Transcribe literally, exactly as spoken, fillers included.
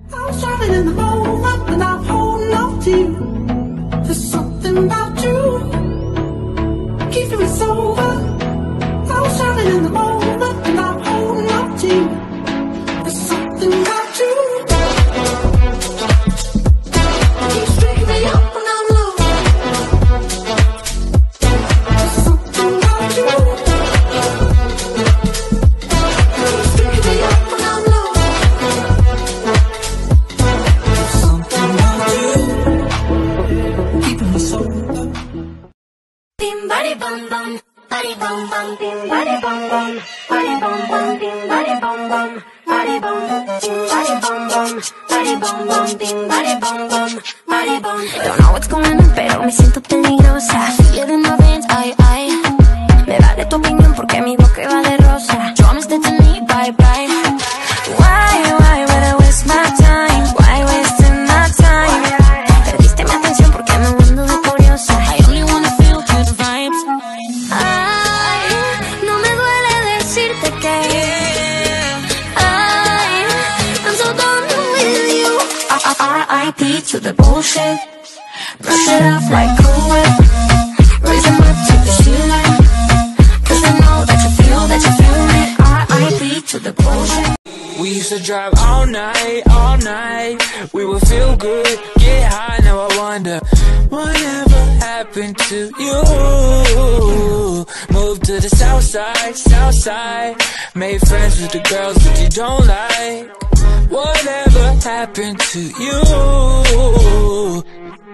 I was driving in the moment and I'm holding on to you. There's something about you keeping me sober. I was driving in the moment and I'm holding on to you. There's something about you keeps picking me up when I'm low. There's something about you keeps picking me up when I'm low. There's something about you keeping me sober. Bim body bum bum, body bum bum, bim body bum bum, body bum bum, bim body bum bum, body bum, bim body bum bum, body bum bum, bim body bum bum, body bum. Don't know what's going on, pero me siento peligrosa. Feel it in my veins, ay ay. Me vale tu opinión porque mi boca va de rosa. Promise that to me, bye bye. Why, why would I waste my time? Why wasting my time? Perdiste mi atención porque me ando de curiosa. I only wanna feel good vibes. Ay, no me duele decirte que ay, I'm so done with you. R I P to the bullshit. Brush it off like Cool Whip. Raise them up to the ceiling, cause I know that you feel, that you feel it. R I P to the bullshit. We used to drive all night, all night. We would feel good, get high. Now I wonder, whatever happened to you? Moved to the south side, south side. Made friends with the girls that you don't like. Whatever happened to you?